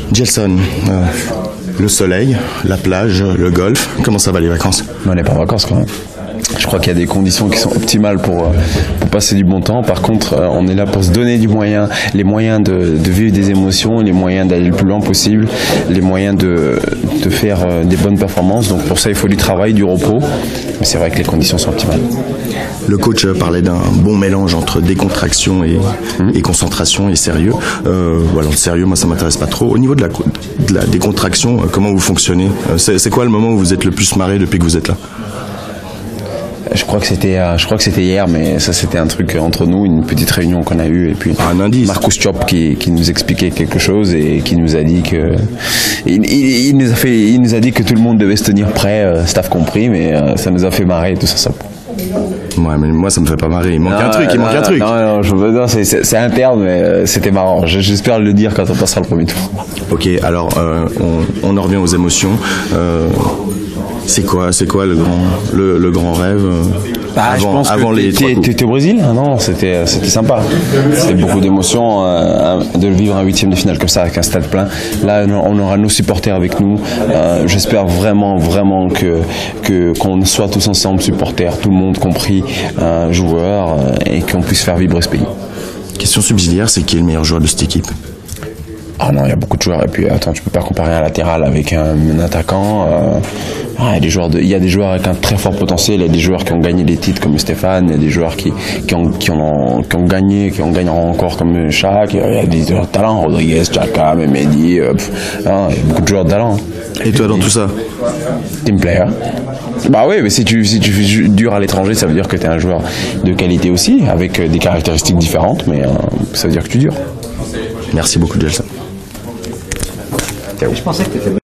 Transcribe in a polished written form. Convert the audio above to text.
Gelson, le soleil, la plage, le golf, comment ça va les vacances? On n'est pas en vacances quand même. Je crois qu'il y a des conditions qui sont optimales pour passer du bon temps. Par contre, on est là pour se donner les moyens de vivre des émotions, les moyens d'aller le plus loin possible, les moyens de faire des bonnes performances. Donc pour ça, il faut du travail, du repos. Mais c'est vrai que les conditions sont optimales. Le coach parlait d'un bon mélange entre décontraction et concentration et sérieux. Voilà, le sérieux, moi, ça m'intéresse pas trop. Au niveau de la décontraction, comment vous fonctionnez? C'est quoi le moment où vous êtes le plus marré depuis que vous êtes là? Je crois que c'était hier, mais ça c'était un truc entre nous, une petite réunion qu'on a eue, et puis un indice. Marcus Chop qui nous expliquait quelque chose et qui nous a dit que il nous a dit que tout le monde devait se tenir prêt, staff compris, mais ça nous a fait marrer tout ça. Ouais, mais moi ça me fait pas marrer. Il manque un truc. Non, c'est interne, mais c'était marrant. J'espère le dire quand on passera le premier tour. Ok, alors on en revient aux émotions. C'est quoi le grand rêve avant les 3 coups? T'étais au Brésil? Non, c'était sympa. C'était beaucoup d'émotions de vivre un 8e de finale comme ça avec un stade plein. Là, on aura nos supporters avec nous. J'espère vraiment qu'on soit tous ensemble, supporters, tout le monde compris, joueurs, et qu'on puisse faire vibrer ce pays. Question subsidiaire, c'est qui est le meilleur joueur de cette équipe? Ah non, il y a beaucoup de joueurs, et puis attends, tu peux pas comparer un latéral avec un attaquant. Il y a des joueurs avec un très fort potentiel, il y a des joueurs qui ont gagné des titres comme Stéphane, il y a des joueurs qui ont gagné, qui en gagneront encore comme Shaq, il y a des talents, Rodriguez, Chaka, Mehdi, il y a beaucoup de joueurs de talent. Et toi dans tout ça? Team player. Bah oui, mais si tu dures à l'étranger, ça veut dire que tu es un joueur de qualité aussi, avec des caractéristiques différentes, mais ça veut dire que tu dures. Merci beaucoup, Gelson. Je pensais que tu étais